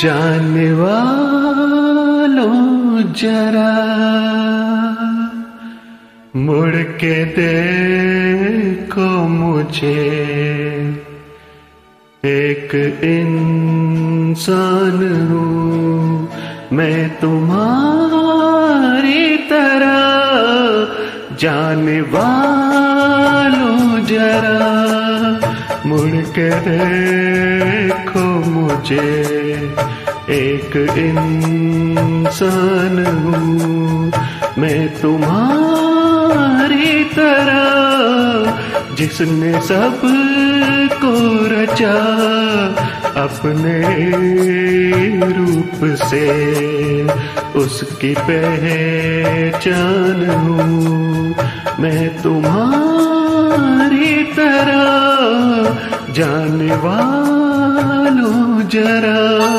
जानने वालों जरा मुड़ के देखो मुझे, एक इंसान हूँ मैं तुम्हारी तरह। जानने वालों जरा मुड़ के देखो मुझे, एक इंसान हूँ मैं तुम्हारी तरह। जिसने सब को रचा अपने रूप से, उसकी पहचान हूँ मैं तुम्हारी तरह। जानने वालों जरा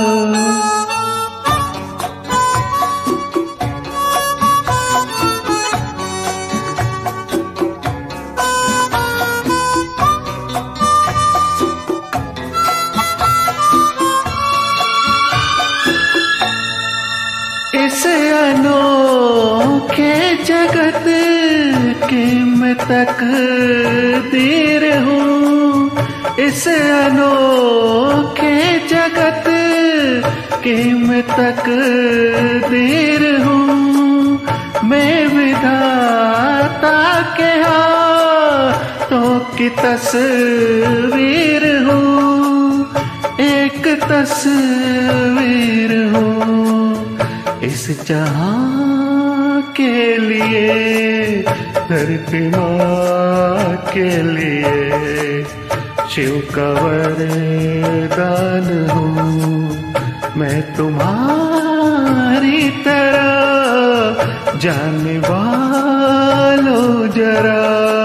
इस अनोखे जगत की मैं तकदीर हूँ। इस अनोखे जगत की मैं तकदीर हूँ। मैं विधाता के हाथों की तस्वीर हूँ, एक तस्वीर हूँ। इस जहां के लिए, धरती माँ के लिए शिव का वरदान हूँ मैं तुम्हारी तरह। जानने वालों जरा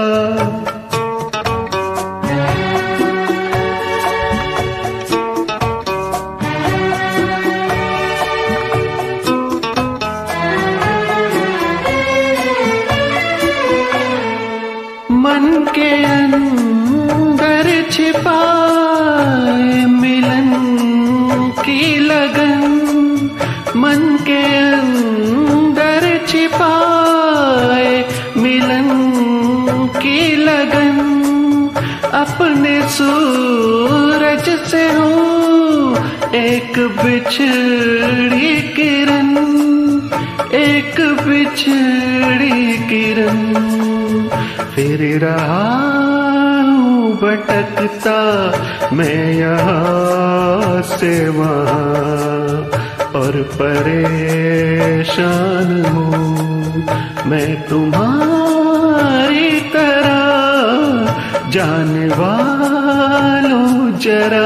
मन के अंदर छिपाए मिलन की लगन, मन के अंदर छिपाए मिलन की लगन। अपने सूरज से हूँ एक बिछड़ी किरण, एक बिछड़ी किरण। फिर रहा हूँ भटकता मैं यहाँ से वहाँ, और परेशान हूँ मैं तुम्हारी तरह। जानने वालों जरा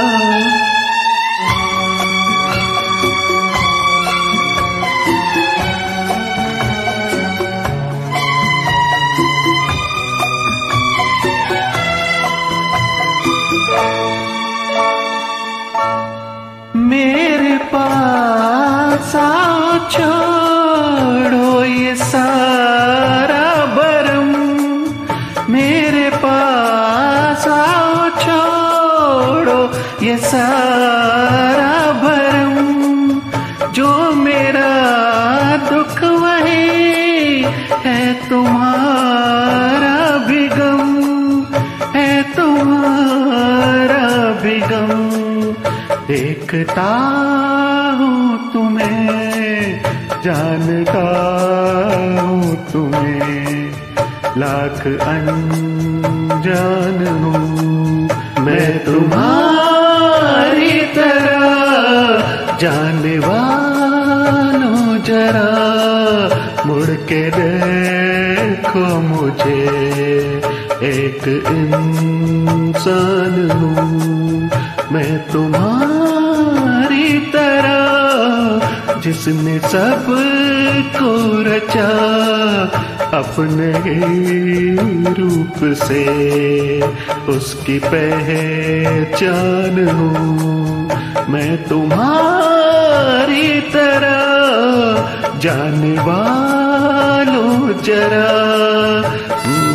मेरे पास आओ, छोड़ो ये सारा भरम। मेरे पास आओ, छोड़ो ये सारा भरम। जो मेरा दुख वही है तुम्हारा भी गम, है तुम्हारा भी गम। देखता हूँ तुम्हें, जानता हूँ तुम्हें, लाख अनजान हूँ मैं तुम्हारी तरह। जानने वालों जरा मुड़ के देखो मुझे, एक इंसान हूँ मैं तुम्हारी तरह। जिसने सब को रचा अपने रूप से, उसकी पहचान हूँ मैं तुम्हारी तरह। जानने वालों जरा